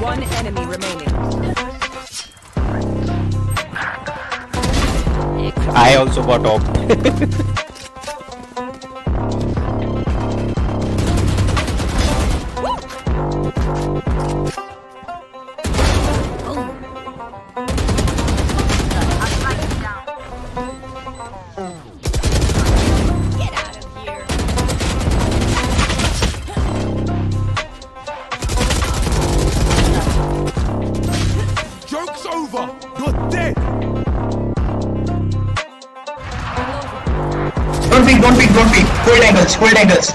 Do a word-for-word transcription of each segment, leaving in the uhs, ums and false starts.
One enemy remaining. I also got off. Don't peek, don't peek, don't peek. Hold angles, hold angles.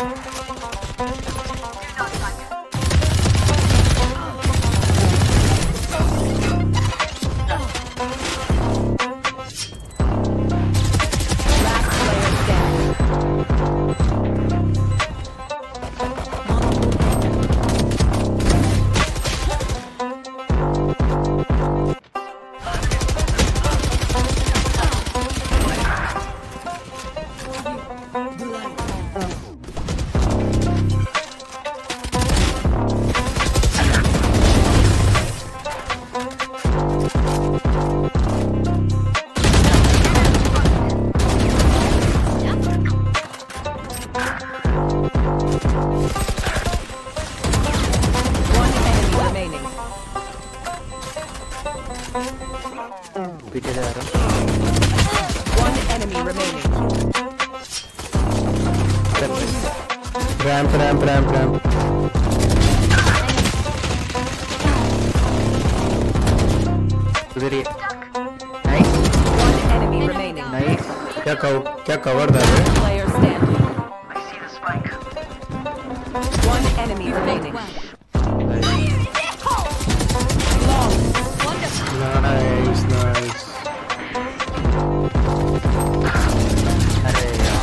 पीछे जा रहा हूँ। One enemy remaining. Ramp ramp ramp ramp उधर ही nice One enemy remaining. Nice क्या कव क्या cover था रे Player standing. One enemy remaining. Nice nice अरे यार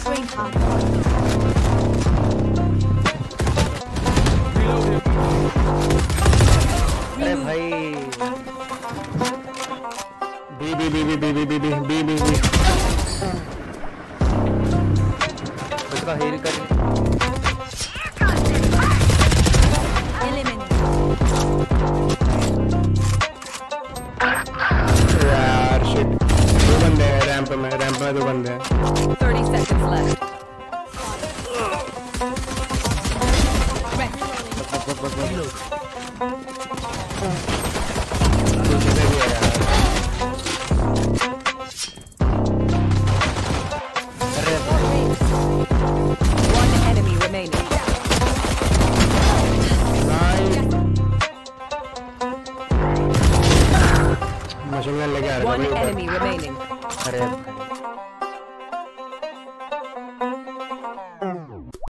अरे भाई B B B B B B B B B B B उसका हील कर यार शिट दो बंदे हैं रैंप में रैंप में दो बंदे हैं Thirty seconds left. बस बस बस One enemy remaining. Machine gun लेके आ रहा One है enemy remaining. अरे